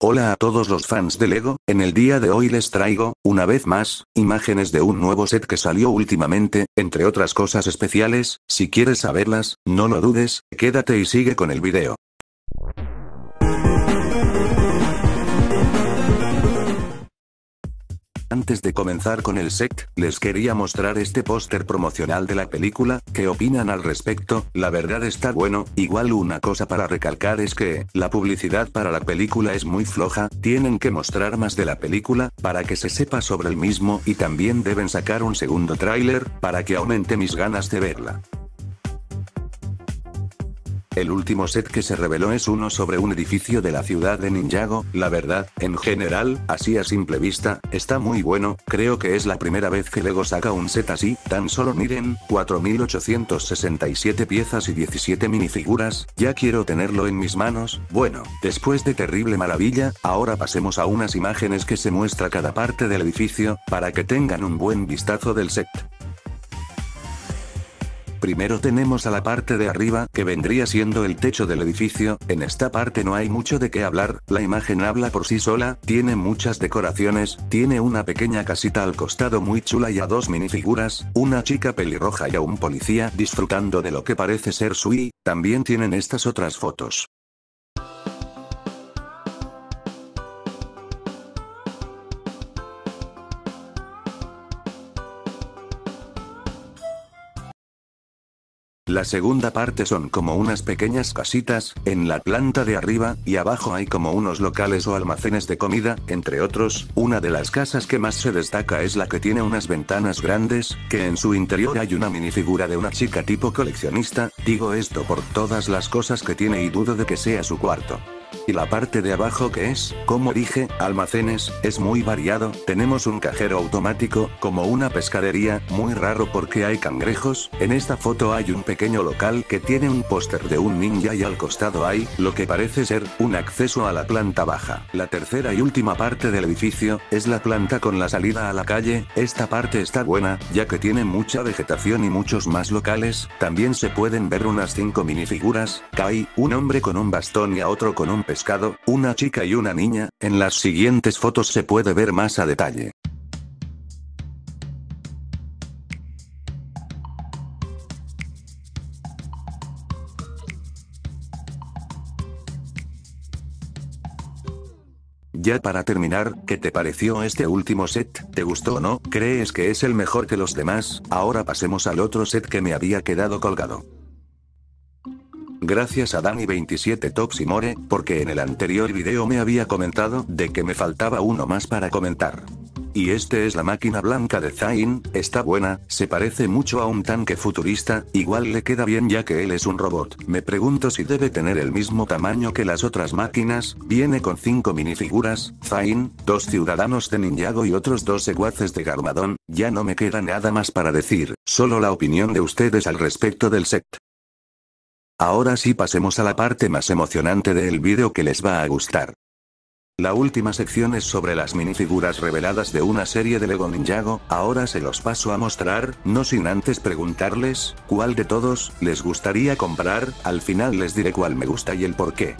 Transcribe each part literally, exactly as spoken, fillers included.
Hola a todos los fans de Lego, en el día de hoy les traigo, una vez más, imágenes de un nuevo set que salió últimamente, entre otras cosas especiales. Si quieres saberlas, no lo dudes, quédate y sigue con el video. Antes de comenzar con el set, les quería mostrar este póster promocional de la película. ¿Qué opinan al respecto? La verdad está bueno. Igual una cosa para recalcar es que, la publicidad para la película es muy floja, tienen que mostrar más de la película, para que se sepa sobre el mismo, y también deben sacar un segundo tráiler, para que aumente mis ganas de verla. El último set que se reveló es uno sobre un edificio de la ciudad de Ninjago. La verdad, en general, así a simple vista, está muy bueno. Creo que es la primera vez que Lego saca un set así. Tan solo miren, cuatro mil ochocientas sesenta y siete piezas y diecisiete minifiguras, ya quiero tenerlo en mis manos. Bueno, después de terrible maravilla, ahora pasemos a unas imágenes que se muestra cada parte del edificio, para que tengan un buen vistazo del set. Primero tenemos a la parte de arriba, que vendría siendo el techo del edificio. En esta parte no hay mucho de qué hablar, la imagen habla por sí sola, tiene muchas decoraciones, tiene una pequeña casita al costado muy chula y a dos minifiguras, una chica pelirroja y a un policía disfrutando de lo que parece ser Sui. También tienen estas otras fotos. La segunda parte son como unas pequeñas casitas, en la planta de arriba, y abajo hay como unos locales o almacenes de comida, entre otros. Una de las casas que más se destaca es la que tiene unas ventanas grandes, que en su interior hay una minifigura de una chica tipo coleccionista. Digo esto por todas las cosas que tiene y dudo de que sea su cuarto. Y la parte de abajo, que es, como dije, almacenes, es muy variado. Tenemos un cajero automático, como una pescadería, muy raro porque hay cangrejos. En esta foto hay un pequeño local que tiene un póster de un ninja y al costado hay, lo que parece ser, un acceso a la planta baja. La tercera y última parte del edificio, es la planta con la salida a la calle. Esta parte está buena, ya que tiene mucha vegetación y muchos más locales. También se pueden ver unas cinco minifiguras, Kai, un hombre con un bastón y a otro con un pescado, una chica y una niña. En las siguientes fotos se puede ver más a detalle. Ya para terminar, ¿qué te pareció este último set? ¿Te gustó o no? ¿Crees que es el mejor que los demás? Ahora pasemos al otro set que me había quedado colgado. Gracias a Dani veintisiete Toximore, porque en el anterior video me había comentado de que me faltaba uno más para comentar. Y este es la máquina blanca de Zain. Está buena, se parece mucho a un tanque futurista, igual le queda bien ya que él es un robot. Me pregunto si debe tener el mismo tamaño que las otras máquinas. Viene con cinco minifiguras, Zain, dos ciudadanos de Ninjago y otros dos secuaces de Garmadon. Ya no me queda nada más para decir, solo la opinión de ustedes al respecto del set. Ahora sí pasemos a la parte más emocionante del vídeo que les va a gustar. La última sección es sobre las minifiguras reveladas de una serie de Lego Ninjago. Ahora se los paso a mostrar, no sin antes preguntarles, ¿cuál de todos les gustaría comprar? Al final les diré cuál me gusta y el por qué.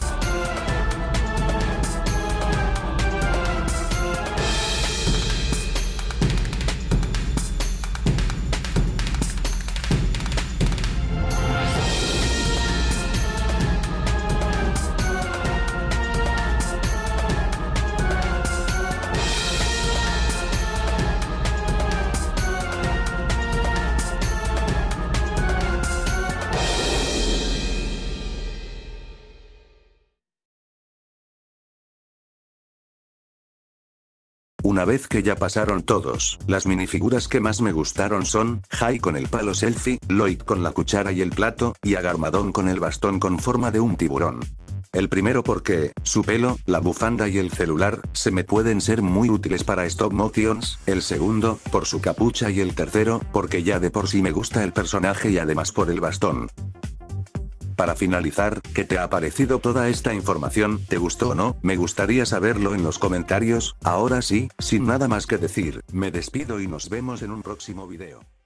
Una vez que ya pasaron todos, las minifiguras que más me gustaron son, Hai con el palo selfie, Lloyd con la cuchara y el plato, y Agarmadon con el bastón con forma de un tiburón. El primero porque, su pelo, la bufanda y el celular, se me pueden ser muy útiles para stop motions. El segundo, por su capucha y el tercero, porque ya de por sí me gusta el personaje y además por el bastón. Para finalizar, ¿qué te ha parecido toda esta información? ¿Te gustó o no? Me gustaría saberlo en los comentarios. Ahora sí, sin nada más que decir, me despido y nos vemos en un próximo video.